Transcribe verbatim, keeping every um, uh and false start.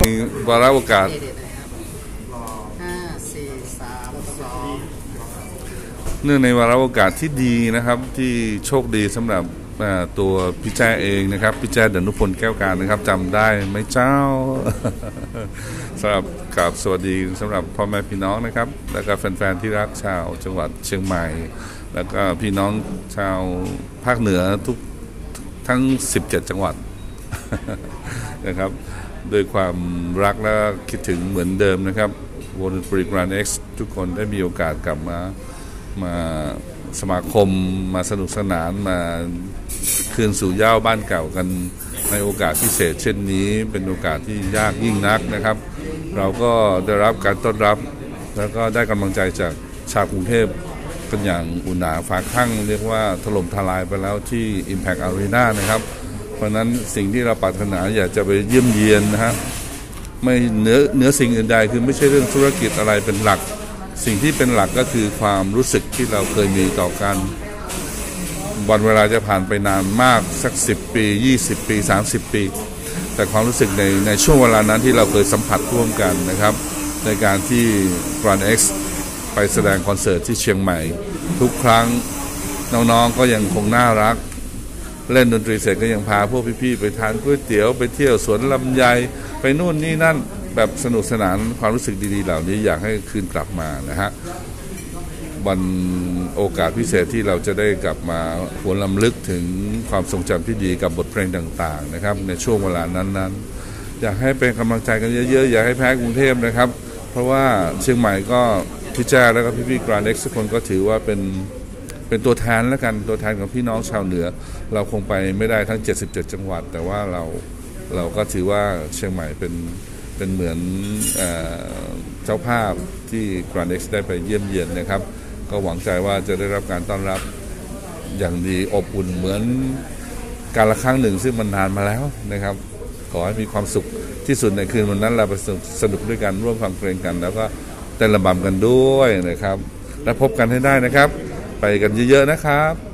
วาระโอกาสเนื่องในวาระโอกาสที่ดีนะครับที่โชคดีสำหรับตัวพี่แจ้เองนะครับพี่แจ้ดนุพลแก้วการนะครับจำได้ไหมเจ้า สำหรับกับสวัสดีสำหรับพ่อแม่พี่น้องนะครับแล้วก็แฟนๆที่รักชาวจังหวัดเชียงใหม่แล้วก็พี่น้องชาวภาคเหนือทุกทั้งสิบเจ็ดจังหวัด นะครับโดยความรักและคิดถึงเหมือนเดิมนะครับวงดนตรี Grand X ทุกคนได้มีโอกาสกลับมามาสมาคมมาสนุกสนานมาคืนสู่เหย้าบ้านเก่ากันในโอกาสพิเศษเช่นนี้เป็นโอกาสที่ยากยิ่งนักนะครับเราก็ได้รับการต้อนรับแล้วก็ได้กำลังใจจากชาวกรุงเทพกันอย่างอุ่นหนาฝาข้างเรียกว่าถล่มทลายไปแล้วที่ Impact Arena นะครับเพราะนั้นสิ่งที่เราปรารถนาอยากจะไปเยี่ยมเยียนนะฮะไม่เหนือเหนือสิ่งอื่นใดคือไม่ใช่เรื่องธุรกิจอะไรเป็นหลักสิ่งที่เป็นหลักก็คือความรู้สึกที่เราเคยมีต่อกันวันเวลาจะผ่านไปนานมากสักสิบปียี่สิบปีสามสิบปีแต่ความรู้สึกในในช่วงเวลานั้นที่เราเคยสัมผัสร่วมกันนะครับในการที่ Grand X ไปแสดงคอนเสิร์ตที่เชียงใหม่ทุกครั้งน้องๆก็ยังคงน่ารักเล่นดนตรีเสร็จก็ยังพาพวกพี่ๆไปทานก๋วยเตี๋ยวไปเที่ยวสวนลำไยไปนู่นนี่นั่นแบบสนุกสนานความรู้สึกดีๆเหล่านี้อยากให้คืนกลับมานะฮะวันโอกาสพิเศษที่เราจะได้กลับมาหวนรำลึกถึงความทรงจำที่ดีกับบทเพลงต่างๆนะครับในช่วงเวลานั้นๆอยากให้เป็นกำลังใจกันเยอะๆอยากให้แพ้กรุงเทพนะครับเพราะว่าเชียงใหม่ก็พี่แจ้แล้วก็พี่ๆ Grand X ทุกคนก็ถือว่าเป็นเป็นตัวแทนแล้วกันตัวแทนของพี่น้องชาวเหนือเราคงไปไม่ได้ทั้งเจ็ดสิบเจ็ดจังหวัดแต่ว่าเราเราก็ถือว่าเชียงใหม่เป็นเป็นเหมือนเอ่อเจ้าภาพที่ Grand X ได้ไปเยี่ยมเยียนนะครับก็หวังใจว่าจะได้รับการต้อนรับอย่างดีอบอุ่นเหมือนการละครั้งหนึ่งซึ่งมันนานมาแล้วนะครับขอให้มีความสุขที่สุดในคืนวันนั้นเราไปสนุกด้วยกันร่วมฟังเพลงกันแล้วก็เต้นระบำกันด้วยนะครับและพบกันให้ได้นะครับไปกันเยอะๆนะครับ